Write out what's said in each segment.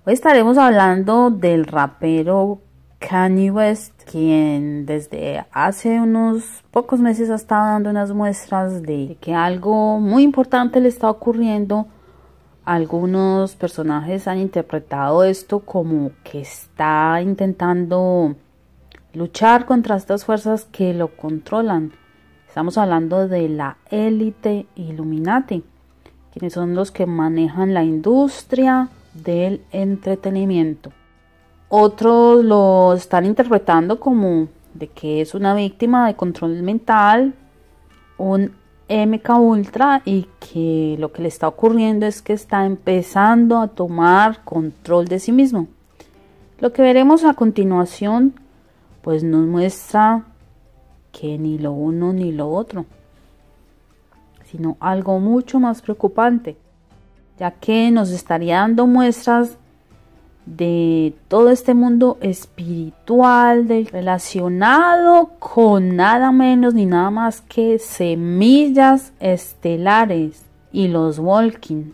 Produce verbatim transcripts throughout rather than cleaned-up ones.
Hoy estaremos hablando del rapero Kanye West, quien desde hace unos pocos meses ha estado dando unas muestras de que algo muy importante le está ocurriendo. Algunos personajes han interpretado esto como que está intentando luchar contra estas fuerzas que lo controlan. Estamos hablando de la élite Illuminati, quienes son los que manejan la industria del entretenimiento. Otros lo están interpretando como de que es una víctima de control mental, un M K Ultra, y que lo que le está ocurriendo es que está empezando a tomar control de sí mismo. Lo que veremos a continuación pues nos muestra que ni lo uno ni lo otro, sino algo mucho más preocupante, ya que nos estaría dando muestras de todo este mundo espiritual de, relacionado con nada menos ni nada más que semillas estelares y los Walking.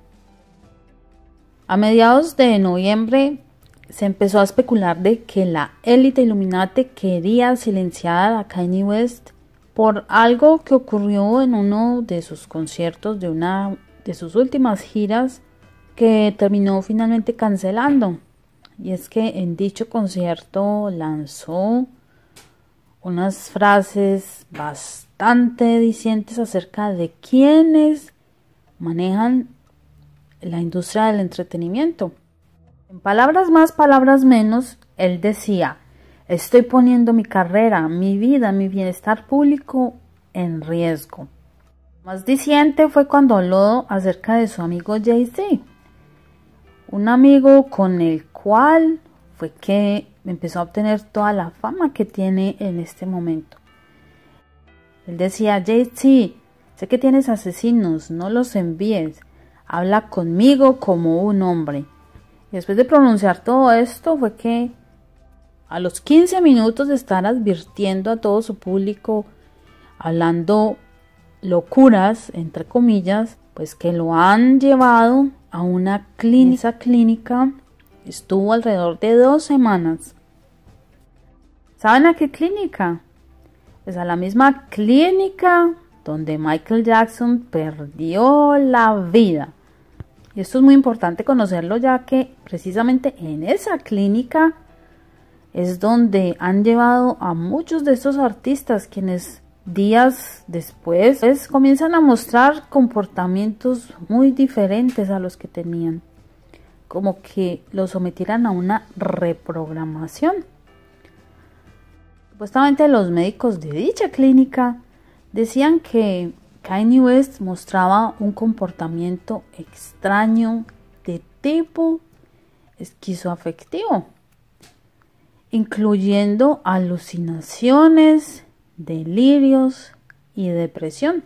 A mediados de noviembre se empezó a especular de que la élite Illuminati quería silenciar a Kanye West por algo que ocurrió en uno de sus conciertos de una de sus últimas giras, que terminó finalmente cancelando. Y es que en dicho concierto lanzó unas frases bastante dicientes acerca de quienes manejan la industria del entretenimiento. En palabras más, palabras menos, él decía: estoy poniendo mi carrera, mi vida, mi bienestar público en riesgo. Más diciente fue cuando habló acerca de su amigo Jay-Z, un amigo con el cual fue que empezó a obtener toda la fama que tiene en este momento. Él decía: Jay-Z, sé que tienes asesinos, no los envíes, habla conmigo como un hombre. Y después de pronunciar todo esto fue que a los quince minutos de estar advirtiendo a todo su público, hablando locuras, entre comillas, pues que lo han llevado a una clínica. Esa clínica estuvo alrededor de dos semanas. ¿Saben a qué clínica? Pues a la misma clínica donde Michael Jackson perdió la vida. Y esto es muy importante conocerlo, ya que precisamente en esa clínica es donde han llevado a muchos de estos artistas, quienes días después pues, comienzan a mostrar comportamientos muy diferentes a los que tenían, como que los sometieran a una reprogramación. Supuestamente los médicos de dicha clínica decían que Kanye West mostraba un comportamiento extraño de tipo esquizoafectivo, incluyendo alucinaciones, delirios y depresión.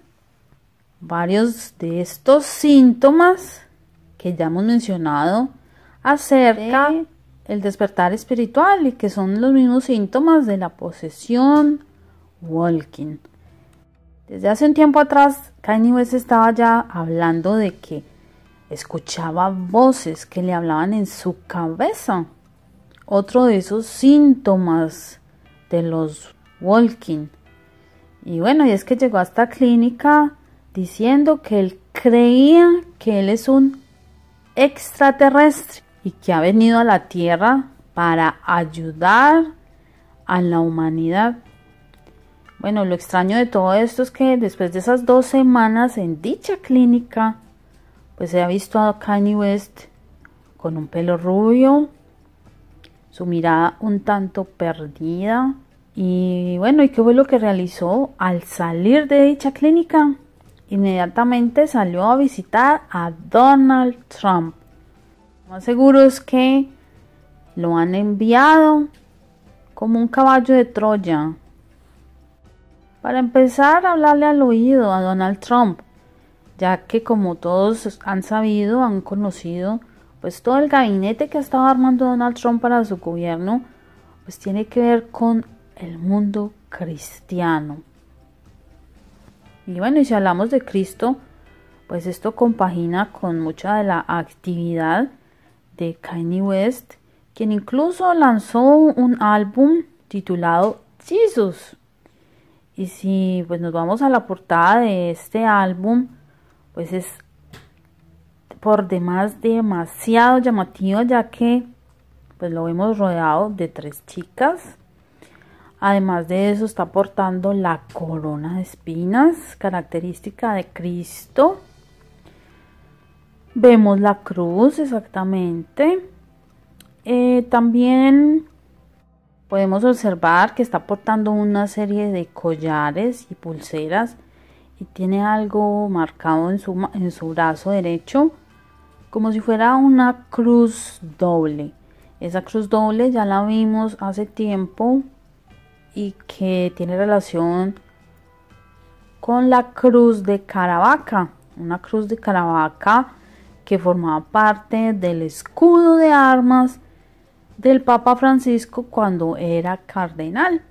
Varios de estos síntomas que ya hemos mencionado acerca del despertar espiritual, y que son los mismos síntomas de la posesión Walking. Desde hace un tiempo atrás, Kanye West estaba ya hablando de que escuchaba voces que le hablaban en su cabeza. Otro de esos síntomas de los Walking. Y bueno, y es que llegó a esta clínica diciendo que él creía que él es un extraterrestre y que ha venido a la Tierra para ayudar a la humanidad. Bueno, lo extraño de todo esto es que después de esas dos semanas en dicha clínica, pues se ha visto a Kanye West con un pelo rubio, su mirada un tanto perdida. Y bueno, ¿y qué fue lo que realizó al salir de dicha clínica? Inmediatamente salió a visitar a Donald Trump. Lo más seguro es que lo han enviado como un caballo de Troya para empezar a hablarle al oído a Donald Trump, ya que como todos han sabido, han conocido, pues todo el gabinete que ha estado armando Donald Trump para su gobierno, pues tiene que ver con el mundo cristiano. Y bueno, y si hablamos de Cristo, pues esto compagina con mucha de la actividad de Kanye West, quien incluso lanzó un álbum titulado Jesus. Y si pues nos vamos a la portada de este álbum, pues es por demás demasiado llamativo, ya que pues lo vemos rodeado de tres chicas. Además de eso, está portando la corona de espinas, característica de Cristo. Vemos la cruz exactamente. Eh, también podemos observar que está portando una serie de collares y pulseras y tiene algo marcado en su, en su brazo derecho, como si fuera una cruz doble. Esa cruz doble ya la vimos hace tiempo y que tiene relación con la cruz de Caravaca, una cruz de Caravaca que formaba parte del escudo de armas del Papa Francisco cuando era cardenal.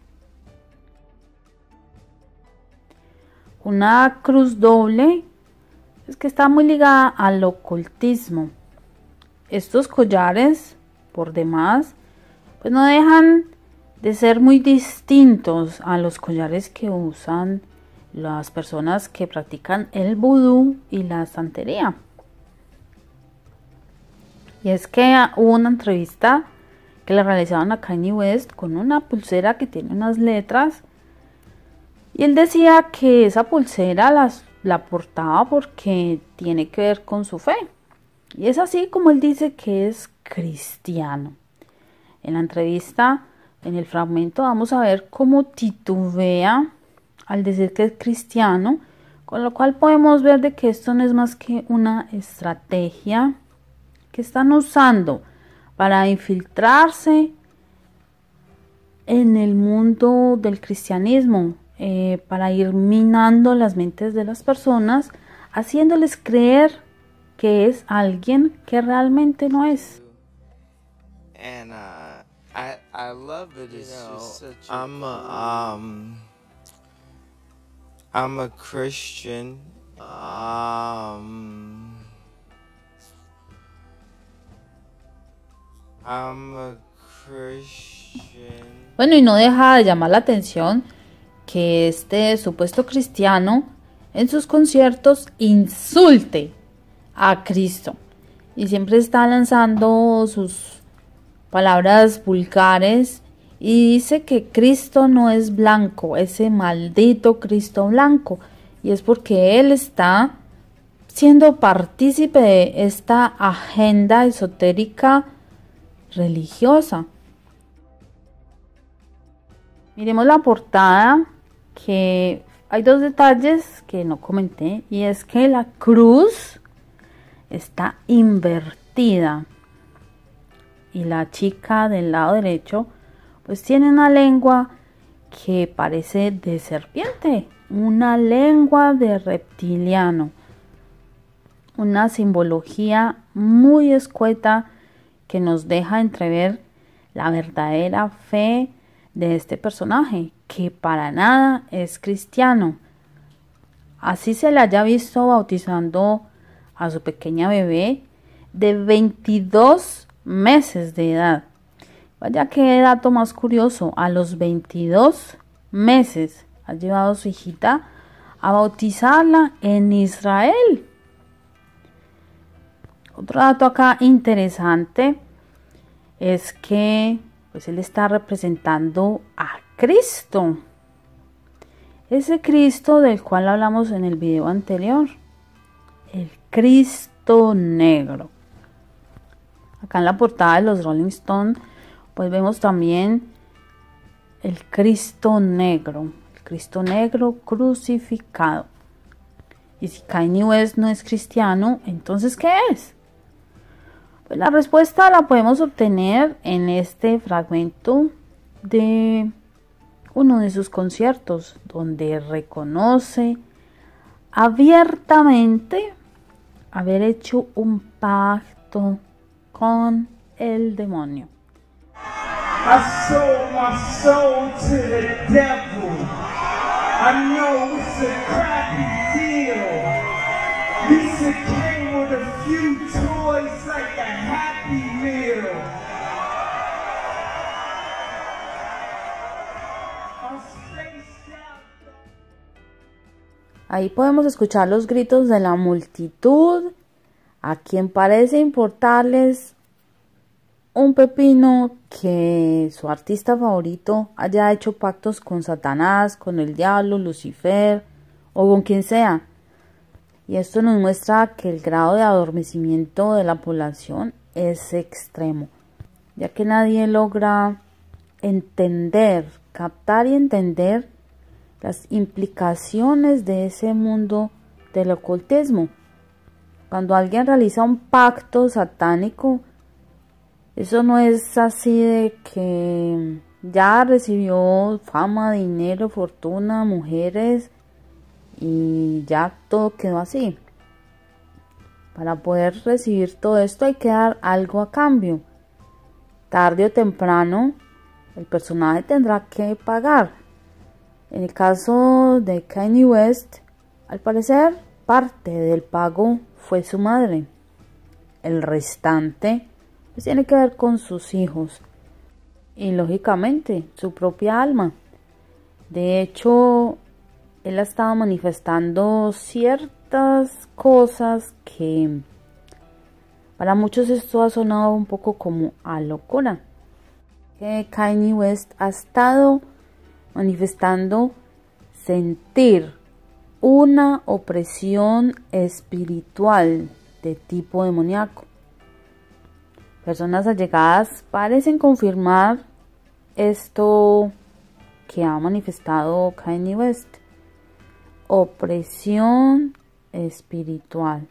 Una cruz doble es que está muy ligada al ocultismo. Estos collares, por demás, pues no dejan de ser muy distintos a los collares que usan las personas que practican el vudú y la santería. Y es que hubo una entrevista que le realizaban a Kanye West con una pulsera que tiene unas letras. Y él decía que esa pulsera las, la portaba porque tiene que ver con su fe. Y es así como él dice que es cristiano. En la entrevista, en el fragmento, vamos a ver cómo titubea al decir que es cristiano, con lo cual podemos ver de que esto no es más que una estrategia que están usando para infiltrarse en el mundo del cristianismo, eh, para ir minando las mentes de las personas, haciéndoles creer que es alguien que realmente no es. And uh, I I love it. It's you know, just such a I'm a, um I'm a Christian. Um. I'm a Christian. Bueno, y no deja de llamar la atención que este supuesto cristiano en sus conciertos insulte a Cristo y siempre está lanzando sus palabras vulgares y dice que Cristo no es blanco, ese maldito Cristo blanco, y es porque él está siendo partícipe de esta agenda esotérica religiosa. Miremos la portada, que hay dos detalles que no comenté, y es que la cruz está invertida y la chica del lado derecho pues tiene una lengua que parece de serpiente, una lengua de reptiliano, una simbología muy escueta que nos deja entrever la verdadera fe de este personaje, que para nada es cristiano. Así se le haya visto bautizando a su pequeña bebé de veintidós meses de edad. Vaya qué dato más curioso, a los veintidós meses ha llevado a su hijita a bautizarla en Israel. Otro dato acá interesante es que pues él está representando a Cristo, ese Cristo del cual hablamos en el video anterior, el Cristo negro. Acá en la portada de los Rolling Stones pues vemos también el Cristo negro, el Cristo negro crucificado. Y si Kanye West no es cristiano, entonces ¿qué es? Pues la respuesta la podemos obtener en este fragmento de uno de sus conciertos, donde reconoce abiertamente haber hecho un pacto con el demonio. I sold my soul to the devil. I know it's a crappy deal. Lisa came with a few toys like a happy Ahí podemos escuchar los gritos de la multitud, a quien parece importarles un pepino que su artista favorito haya hecho pactos con Satanás, con el diablo, Lucifer o con quien sea. Y esto nos muestra que el grado de adormecimiento de la población es extremo, ya que nadie logra entender, captar y entender las implicaciones de ese mundo del ocultismo. Cuando alguien realiza un pacto satánico, eso no es así de que ya recibió fama, dinero, fortuna, mujeres y ya todo quedó así. Para poder recibir todo esto hay que dar algo a cambio. Tarde o temprano el personaje tendrá que pagar. En el caso de Kanye West, al parecer parte del pago fue su madre. El restante pues tiene que ver con sus hijos y lógicamente su propia alma. De hecho, él ha estado manifestando ciertas cosas que para muchos esto ha sonado un poco como a locura. Que Kanye West ha estado manifestando sentir una opresión espiritual de tipo demoníaco. Personas allegadas parecen confirmar esto que ha manifestado Kanye West. Opresión espiritual.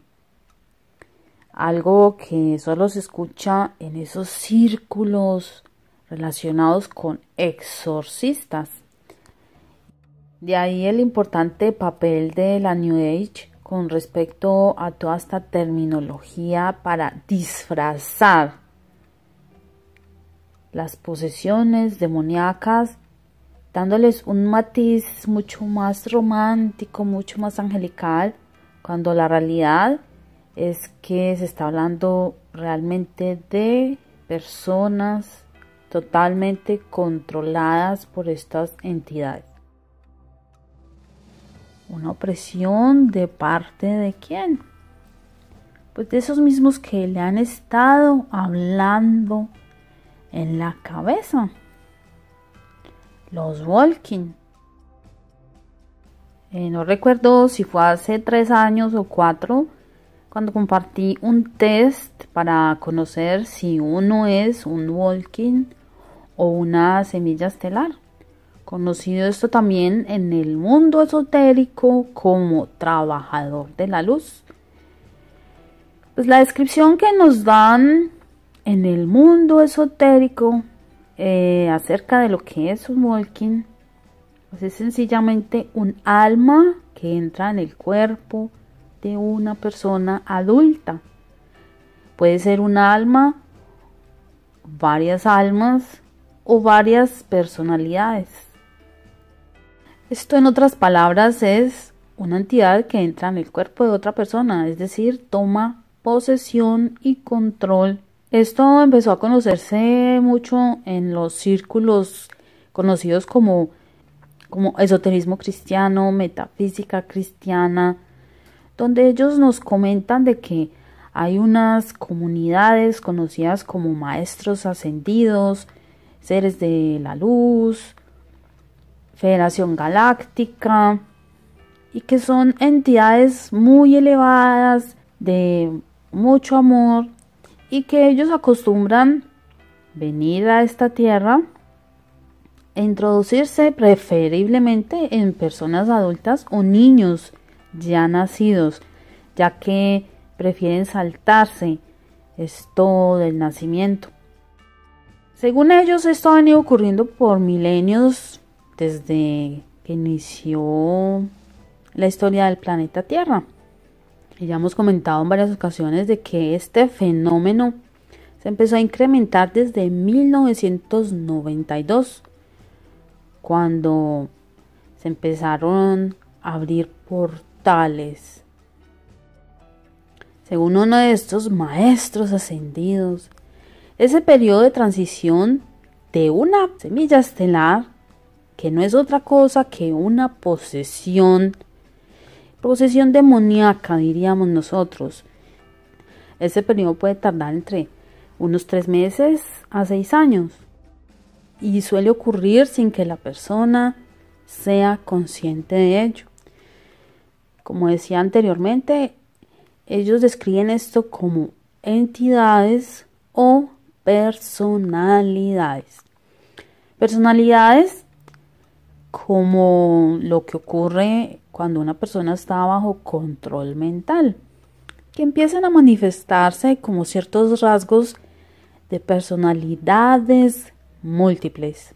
Algo que solo se escucha en esos círculos relacionados con exorcistas. De ahí el importante papel de la New Age con respecto a toda esta terminología para disfrazar las posesiones demoníacas, dándoles un matiz mucho más romántico, mucho más angelical, cuando la realidad es que se está hablando realmente de personas totalmente controladas por estas entidades. ¿Una opresión de parte de quién? Pues de esos mismos que le han estado hablando en la cabeza. Los Walking. Eh, no recuerdo si fue hace tres años o cuatro, cuando compartí un test para conocer si uno es un Walking o una semilla estelar. Conocido esto también en el mundo esotérico como trabajador de la luz. Pues la descripción que nos dan en el mundo esotérico eh, acerca de lo que es un Walking, pues es sencillamente un alma que entra en el cuerpo de una persona adulta. Puede ser un alma, varias almas o varias personalidades. Esto, en otras palabras, es una entidad que entra en el cuerpo de otra persona, es decir, toma posesión y control. Esto empezó a conocerse mucho en los círculos conocidos como, como esoterismo cristiano, metafísica cristiana, donde ellos nos comentan de que hay unas comunidades conocidas como maestros ascendidos, seres de la luz, Federación Galáctica, y que son entidades muy elevadas, de mucho amor, y que ellos acostumbran venir a esta tierra e introducirse preferiblemente en personas adultas o niños ya nacidos, ya que prefieren saltarse esto del nacimiento. Según ellos, esto ha venido ocurriendo por milenios desde que inició la historia del planeta Tierra. Y ya hemos comentado en varias ocasiones de que este fenómeno se empezó a incrementar desde mil novecientos noventa y dos, cuando se empezaron a abrir portales. Según uno de estos maestros ascendidos, ese periodo de transición de una semilla estelar, que no es otra cosa que una posesión, posesión demoníaca, diríamos nosotros. Ese periodo puede tardar entre unos tres meses a seis años y suele ocurrir sin que la persona sea consciente de ello. Como decía anteriormente, ellos describen esto como entidades o personalidades. Personalidades como lo que ocurre cuando una persona está bajo control mental, que empiezan a manifestarse como ciertos rasgos de personalidades múltiples.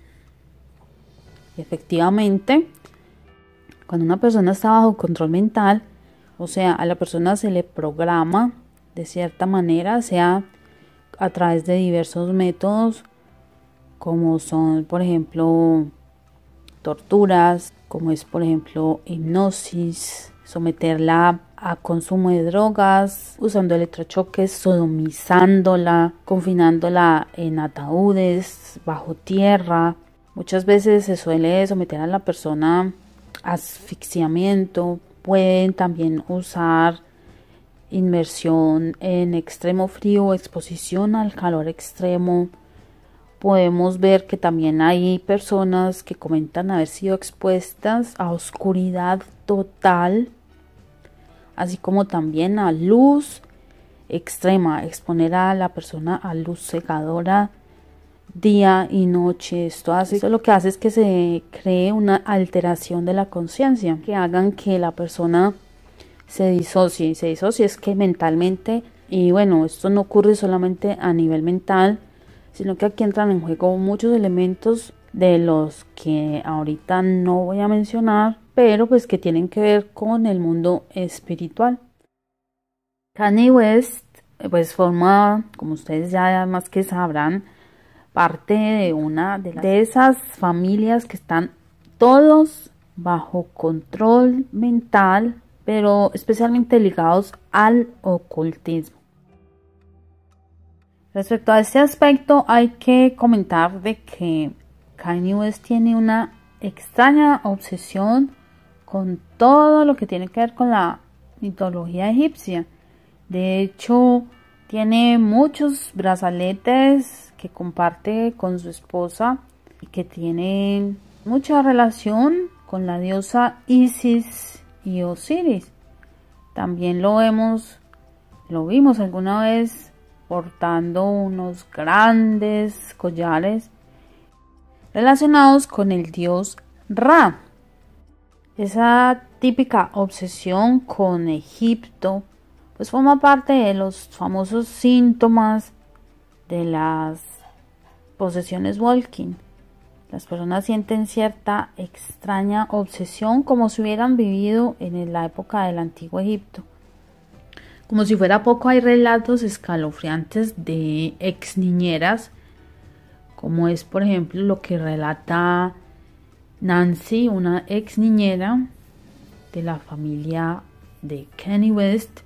Efectivamente, cuando una persona está bajo control mental, o sea, a la persona se le programa de cierta manera, sea a través de diversos métodos, como son, por ejemplo, torturas, como es, por ejemplo, hipnosis, someterla a consumo de drogas, usando electrochoques, sodomizándola, confinándola en ataúdes, bajo tierra. Muchas veces se suele someter a la persona a asfixiamiento. Pueden también usar inmersión en extremo frío, exposición al calor extremo. Podemos ver que también hay personas que comentan haber sido expuestas a oscuridad total, así como también a luz extrema, exponer a la persona a luz cegadora día y noche. Esto hace, esto lo que hace es que se cree una alteración de la conciencia, que hagan que la persona se disocie. Se disocie es que mentalmente, y bueno, esto no ocurre solamente a nivel mental, sino que aquí entran en juego muchos elementos de los que ahorita no voy a mencionar, pero pues que tienen que ver con el mundo espiritual. Kanye West pues forma, como ustedes ya más que sabrán, parte de una de, las, de esas familias que están todos bajo control mental, pero especialmente ligados al ocultismo. Respecto a este aspecto, hay que comentar de que Kanye West tiene una extraña obsesión con todo lo que tiene que ver con la mitología egipcia. De hecho, tiene muchos brazaletes que comparte con su esposa y que tienen mucha relación con la diosa Isis y Osiris. También lo vemos, lo vimos alguna vez portando unos grandes collares relacionados con el dios Ra. Esa típica obsesión con Egipto pues forma parte de los famosos síntomas de las posesiones walking. Las personas sienten cierta extraña obsesión como si hubieran vivido en la época del antiguo Egipto. Como si fuera poco, hay relatos escalofriantes de ex niñeras, como es por ejemplo lo que relata Nancy, una ex niñera de la familia de Kanye West.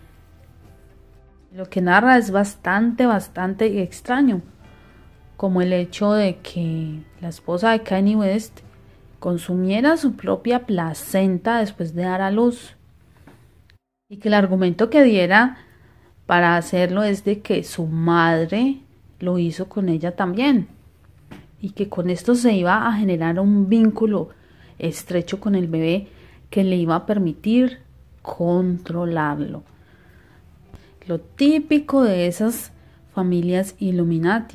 Lo que narra es bastante, bastante extraño, como el hecho de que la esposa de Kanye West consumiera su propia placenta después de dar a luz. Y que el argumento que diera para hacerlo es de que su madre lo hizo con ella también. Y que con esto se iba a generar un vínculo estrecho con el bebé que le iba a permitir controlarlo. Lo típico de esas familias Illuminati.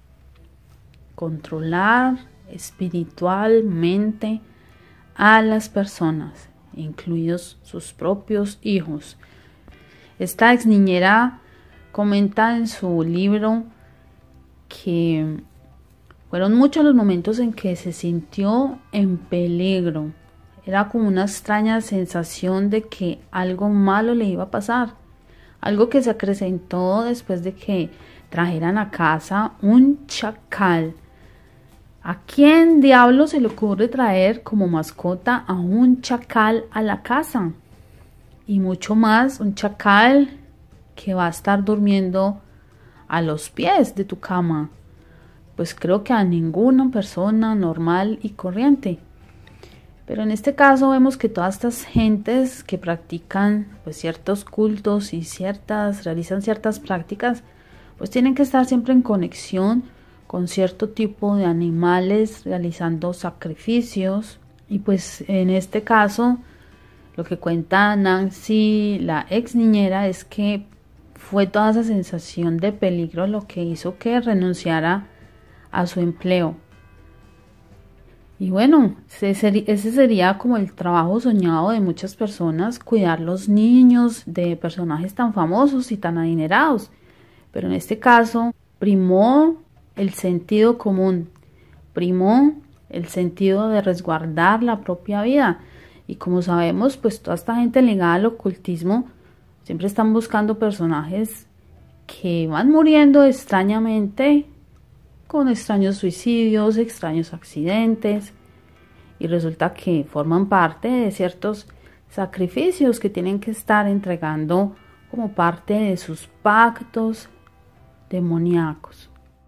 Controlar espiritualmente a las personas, incluidos sus propios hijos. Esta ex niñera comenta en su libro que fueron muchos los momentos en que se sintió en peligro. Era como una extraña sensación de que algo malo le iba a pasar. Algo que se acrecentó después de que trajeran a casa un chacal. ¿A quién diablo se le ocurre traer como mascota a un chacal a la casa? Y mucho más, un chacal que va a estar durmiendo a los pies de tu cama. Pues creo que a ninguna persona normal y corriente. Pero en este caso vemos que todas estas gentes que practican pues ciertos cultos y ciertas, realizan ciertas prácticas, pues tienen que estar siempre en conexión con cierto tipo de animales, realizando sacrificios. Y pues en este caso, lo que cuenta Nancy, la ex niñera, es que fue toda esa sensación de peligro lo que hizo que renunciara a su empleo. Y bueno, ese sería como el trabajo soñado de muchas personas, cuidar los niños de personajes tan famosos y tan adinerados. Pero en este caso, primó el sentido común, primó el sentido de resguardar la propia vida. Y como sabemos, pues toda esta gente ligada al ocultismo siempre están buscando personajes que van muriendo extrañamente, con extraños suicidios, extraños accidentes, y resulta que forman parte de ciertos sacrificios que tienen que estar entregando como parte de sus pactos demoníacos.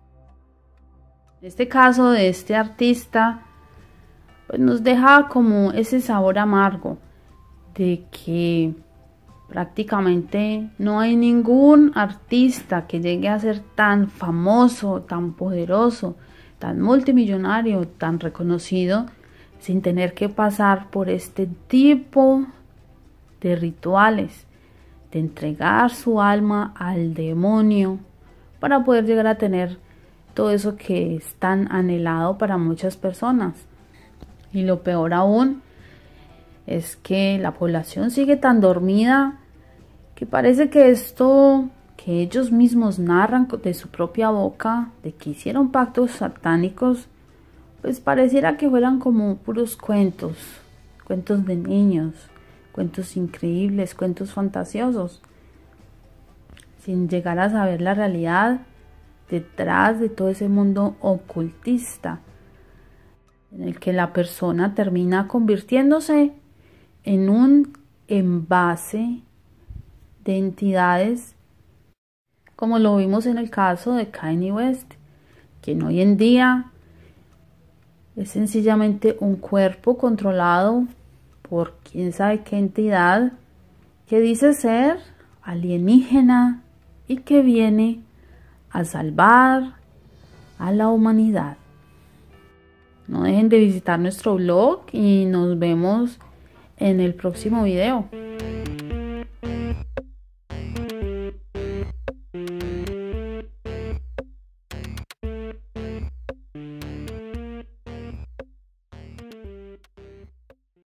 En este caso de este artista, pues nos deja como ese sabor amargo de que prácticamente no hay ningún artista que llegue a ser tan famoso, tan poderoso, tan multimillonario, tan reconocido, sin tener que pasar por este tipo de rituales, de entregar su alma al demonio para poder llegar a tener todo eso que es tan anhelado para muchas personas. Y lo peor aún es que la población sigue tan dormida que parece que esto que ellos mismos narran de su propia boca, de que hicieron pactos satánicos, pues pareciera que fueran como puros cuentos, cuentos de niños, cuentos increíbles, cuentos fantasiosos, sin llegar a saber la realidad detrás de todo ese mundo ocultista, en el que la persona termina convirtiéndose en un envase de entidades, como lo vimos en el caso de Kanye West, quien hoy en día es sencillamente un cuerpo controlado por quién sabe qué entidad que dice ser alienígena y que viene a salvar a la humanidad. No dejen de visitar nuestro blog y nos vemos en el próximo video.